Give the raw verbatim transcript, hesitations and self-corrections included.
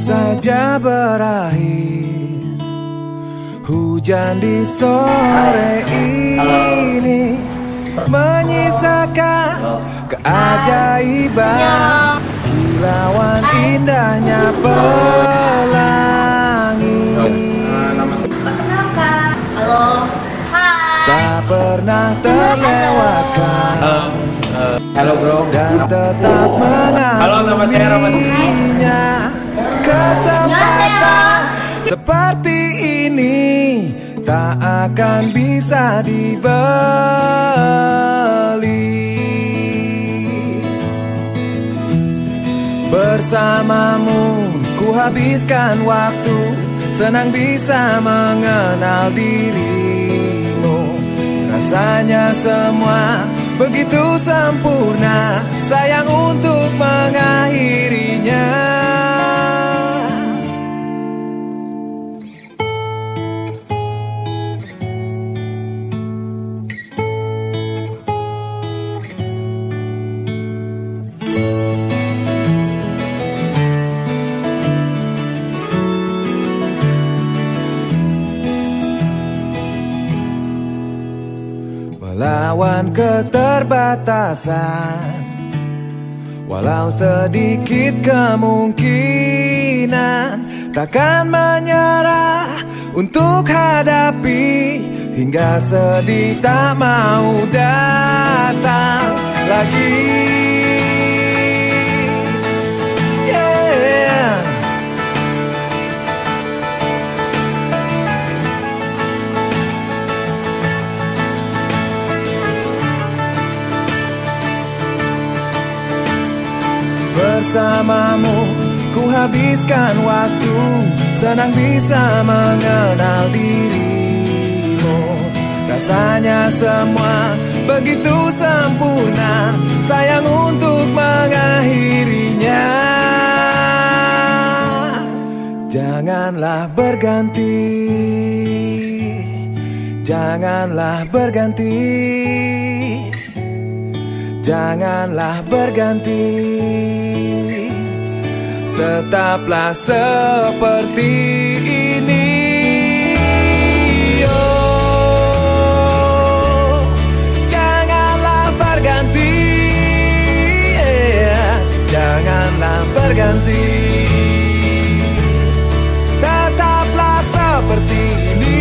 saja berakhir. Hujan di sore ini menyisakan keajaiban, kilauan indahnya pelangi. Halo, hai. Tak pernah terlewatkan. Halo, uh, halo bro. Dan tetap mengambilnya. Kesempatan seperti ini tak akan bisa dibeli. Bersamamu ku habiskan waktu, senang bisa mengenal dirimu. Rasanya semua begitu sempurna, sayang untuk mengakhirinya. Melawan keterbatasan, walau sedikit kemungkinan, takkan menyerah untuk hadapi, hingga sedih tak mau datang lagi. Bersamamu ku habiskan waktu, senang bisa mengenal dirimu. Rasanya semua begitu sempurna, sayang untuk mengakhirinya. Janganlah berganti, janganlah berganti, janganlah berganti. Tetaplah seperti ini. Oh, janganlah berganti, yeah. Janganlah berganti. Tetaplah seperti ini.